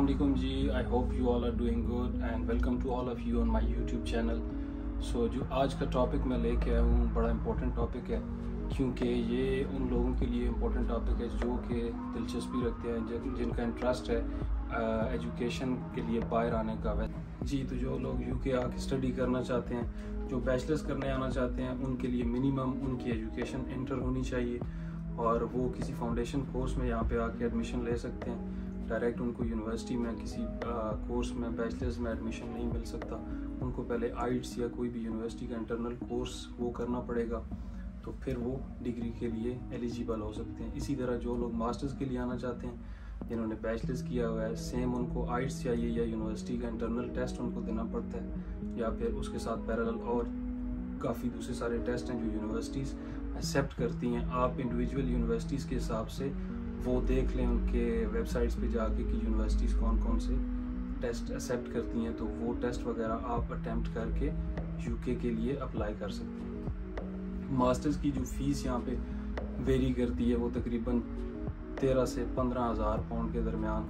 Assalamualaikum ji, I hope you all are doing good and welcome to all of you on my YouTube channel. So जो आज का topic मैं लेके आया हूँ बड़ा इम्पोर्टेंट टॉपिक है, क्योंकि ये उन लोगों के लिए इम्पोर्टेंट टॉपिक है जो कि दिलचस्पी रखते हैं, जिनका इंटरेस्ट है एजुकेशन के लिए बाहर आने का। जी, तो जो लोग यूके आके स्टडी करना चाहते हैं, जो बैचलर्स करने आना चाहते हैं, उनके लिए मिनिमम उनकी एजुकेशन इंटर होनी चाहिए और वो किसी फाउंडेशन कोर्स में यहाँ पे आके एडमिशन ले सकते हैं। डायरेक्ट उनको यूनिवर्सिटी में किसी कोर्स में बैचलर्स में एडमिशन नहीं मिल सकता, उनको पहले आइट्स या कोई भी यूनिवर्सिटी का इंटरनल कोर्स वो करना पड़ेगा, तो फिर वो डिग्री के लिए एलिजिबल हो सकते हैं। इसी तरह जो लोग मास्टर्स के लिए आना चाहते हैं, जिन्होंने बैचलर्स किया हुआ है, सेम उनको आइट्स चाहिए या यूनिवर्सिटी का इंटरनल टेस्ट उनको देना पड़ता है, या फिर उसके साथ पैरेलल और काफ़ी दूसरे सारे टेस्ट हैं जो यूनिवर्सिटीज़ एक्सेप्ट करती हैं। आप इंडिविजुअल यूनिवर्सिटीज़ के हिसाब से वो देख लें उनके वेबसाइट्स पे जाके कि यूनिवर्सिटीज़ कौन कौन से टेस्ट एक्सेप्ट करती हैं, तो वो टेस्ट वगैरह आप अटेम्प्ट करके यूके के लिए अप्लाई कर सकते हैं। मास्टर्स की जो फ़ीस यहाँ पे वेरी करती है, वो तकरीबन 13 से 15,000 पाउंड के दरमियान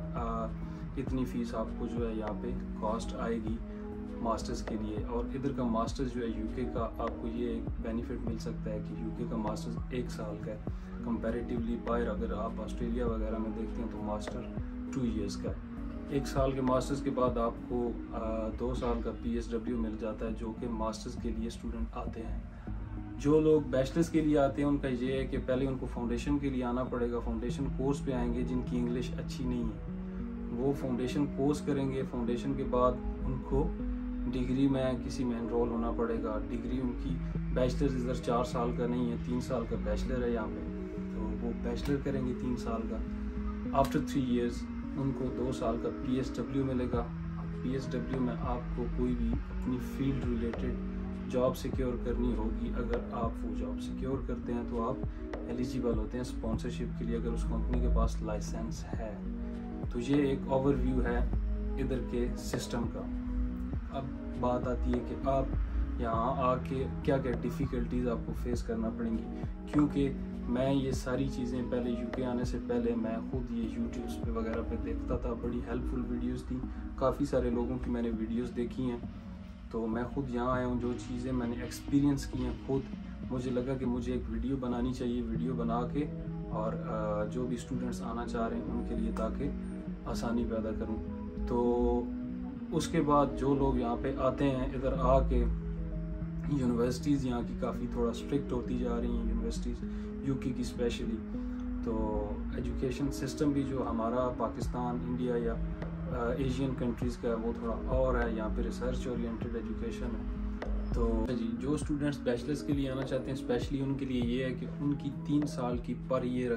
इतनी फ़ीस आपको जो है यहाँ पे कॉस्ट आएगी मास्टर्स के लिए। और इधर का मास्टर्स जो है यूके का, आपको ये एक बेनिफिट मिल सकता है कि यूके का मास्टर्स 1 साल का है कंपैरेटिवली। बाहर अगर आप ऑस्ट्रेलिया वगैरह में देखते हैं तो मास्टर 2 इयर्स का है। 1 साल के मास्टर्स के बाद आपको 2 साल का PSW मिल जाता है, जो कि मास्टर्स के लिए स्टूडेंट आते हैं। जो लोग बैचलर्स के लिए आते हैं उनका ये है कि पहले उनको फाउंडेशन के लिए आना पड़ेगा। फाउंडेशन कोर्स पे आएंगे जिनकी इंग्लिश अच्छी नहीं है, वो फाउंडेशन कोर्स करेंगे। फाउंडेशन के बाद उनको डिग्री में किसी में एनरोल होना पड़ेगा। डिग्री उनकी बैचलर्स इधर 4 साल का नहीं है, 3 साल का बैचलर है यहाँ पे, तो वो बैचलर करेंगे 3 साल का। आफ्टर 3 इयर्स उनको 2 साल का PSW मिलेगा। PSW में आपको कोई भी अपनी फील्ड रिलेटेड जॉब सिक्योर करनी होगी। अगर आप वो जॉब सिक्योर करते हैं तो आप एलिजिबल होते हैं स्पॉन्सरशिप के लिए, अगर उस कंपनी के पास लाइसेंस है। तो ये एक ओवरव्यू है इधर के सिस्टम का। अब बात आती है कि आप यहाँ आके क्या क्या डिफ़िकल्टीज़ आपको फेस करना पड़ेंगी, क्योंकि मैं ये सारी चीज़ें पहले यूके आने से पहले मैं खुद ये यूट्यूब्स पे वगैरह पे देखता था। बड़ी हेल्पफुल वीडियोस थी, काफ़ी सारे लोगों की मैंने वीडियोस देखी हैं, तो मैं खुद यहाँ आया हूँ। जो चीज़ें मैंने एक्सपीरियंस की हैं खुद, मुझे लगा कि मुझे एक वीडियो बनानी चाहिए, वीडियो बना के और जो भी स्टूडेंट्स आना चाह रहे हैं उनके लिए, ताकि आसानी पैदा करूँ। तो उसके बाद जो लोग यहाँ पे आते हैं, इधर आके यूनिवर्सिटीज़ यहाँ की काफ़ी थोड़ा स्ट्रिक्ट होती जा रही हैं, यूनिवर्सिटीज़ यूके की स्पेशली। तो एजुकेशन सिस्टम भी जो हमारा पाकिस्तान, इंडिया या एशियन कंट्रीज़ का है वो थोड़ा और है। यहाँ पे रिसर्च ओरिएंटेड एजुकेशन है। तो जी, जो स्टूडेंट्स बैचलर्स के लिए आना चाहते हैं स्पेशली उनके लिए ये है कि उनकी 3 साल की पर ईयर,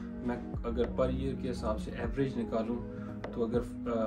अगर पर ईयर के हिसाब से एवरेज निकालूँ तो अगर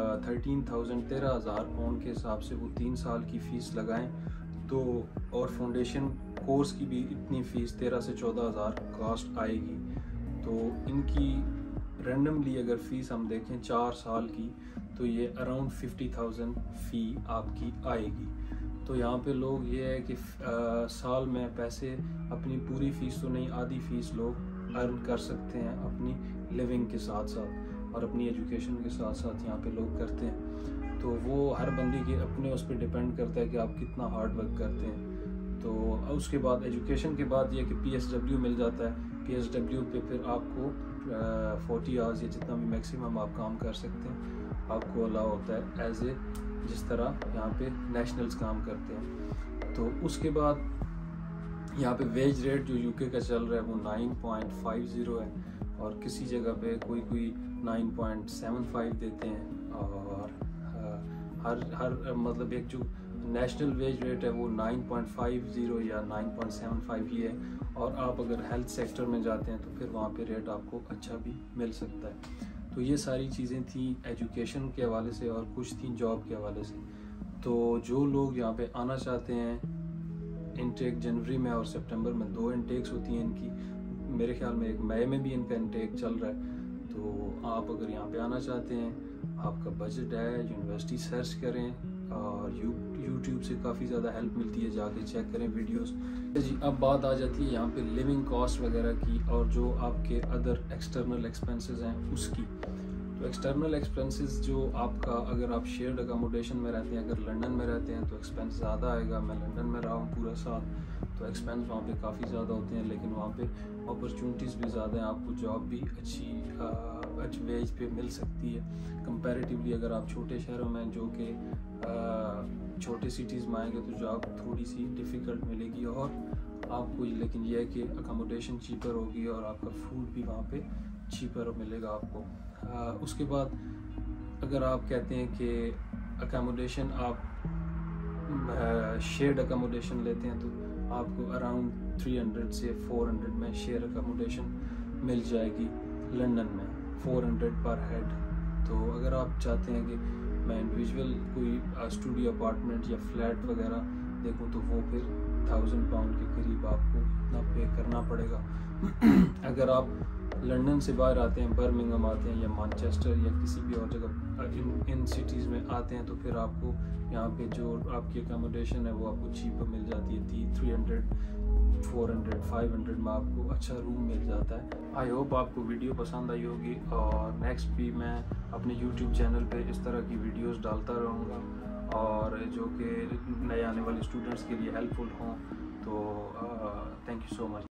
13,000 पाउंड के हिसाब से वो 3 साल की फ़ीस लगाएं तो, और फाउंडेशन कोर्स की भी इतनी फ़ीस 13 से 14,000 कॉस्ट आएगी। तो इनकी रैंडमली अगर फ़ीस हम देखें 4 साल की, तो ये अराउंड 50,000 फ़ी आपकी आएगी। तो यहाँ पे लोग ये है कि साल में पैसे अपनी पूरी फ़ीस तो नहीं, आधी फ़ीस लोग अर्न कर सकते हैं अपनी लिविंग के साथ साथ और अपनी एजुकेशन के साथ साथ यहाँ पे लोग करते हैं। तो वो हर बंदे के अपने उस पर डिपेंड करता है कि आप कितना हार्ड वर्क करते हैं। तो उसके बाद एजुकेशन के बाद ये कि PSW मिल जाता है। PSW पे फिर आपको 40 आवर्स या जितना भी मैक्सिमम आप काम कर सकते हैं आपको अलाउ होता है, एज ए जिस तरह यहाँ पे नेशनल्स काम करते हैं। तो उसके बाद यहाँ पे वेज रेट जो यूके का चल रहा है वो 9.50 है, और किसी जगह पे कोई 9.75 देते हैं। और हर मतलब एक जो नेशनल वेज रेट है वो 9.50 या 9.75 ही है। और आप अगर हेल्थ सेक्टर में जाते हैं तो फिर वहाँ पे रेट आपको अच्छा भी मिल सकता है। तो ये सारी चीज़ें थी एजुकेशन के हवाले से, और कुछ थी जॉब के हवाले से। तो जो लोग यहाँ पे आना चाहते हैं, इनटेक जनवरी में और सितंबर में 2 इनटेक्स होती हैं इनकी। मेरे ख्याल में एक मई में भी इनका इनटेक चल रहा है। तो आप अगर यहाँ पे आना चाहते हैं, आपका बजट है, यूनिवर्सिटी सर्च करें और यूट्यूब से काफ़ी ज़्यादा हेल्प मिलती है, जाके चेक करें वीडियोस। जी, अब बात आ जाती है यहाँ पे लिविंग कॉस्ट वगैरह की और जो आपके अदर एक्सटर्नल एक्सपेंसेस हैं उसकी। तो एक्सटर्नल एक्सपेंसेस जो आपका, अगर आप शेयर्ड अकोमोडेशन में रहते हैं, अगर लंदन में रहते हैं तो एक्सपेंस ज़्यादा आएगा। मैं लंदन में रहा हूँ पूरा साल, तो एक्सपेंस वहाँ पे काफ़ी ज़्यादा होते हैं, लेकिन वहाँ पे अपॉर्चुनिटीज़ भी ज़्यादा हैं, आपको जॉब भी अच्छी वेज पे मिल सकती है कंपैरेटिवली। अगर आप छोटे शहरों में, जो कि छोटे सिटीज़ में आएंगे, तो जॉब थोड़ी सी डिफ़िकल्ट मिलेगी और आपको, लेकिन यह है कि अकोमोडेशन चीपर होगी और आपका फूड भी वहाँ पे चीपर मिलेगा आपको। उसके बाद अगर आप कहते हैं कि अकोमोडेशन आप शेयर्ड अकोमोडेशन लेते हैं, तो आपको अराउंड 300 से 400 में शेयर अकोमोडेशन मिल जाएगी लंदन में, 400 पर हेड। तो अगर आप चाहते हैं कि मैं इंडिविजुअल कोई स्टूडियो अपार्टमेंट या फ्लैट वगैरह देखूं, तो वो फिर 1000 पाउंड के करीब आपको इतना पे करना पड़ेगा। अगर आप लंदन से बाहर आते हैं, बर्मिंघम आते हैं या मैनचेस्टर या किसी भी और जगह इन सिटीज़ में आते हैं, तो फिर आपको यहाँ पे जो आपकी अकोमोडेशन है वो आपको चीप मिल जाती है। 300, 400, 500 में आपको अच्छा रूम मिल जाता है। आई होप आपको वीडियो पसंद आई होगी, और नेक्स्ट भी मैं अपने यूट्यूब चैनल पे इस तरह की वीडियोस डालता रहूँगा, और जो कि नए आने वाले स्टूडेंट्स के लिए हेल्पफुल हों। तो थैंक यू सो मच।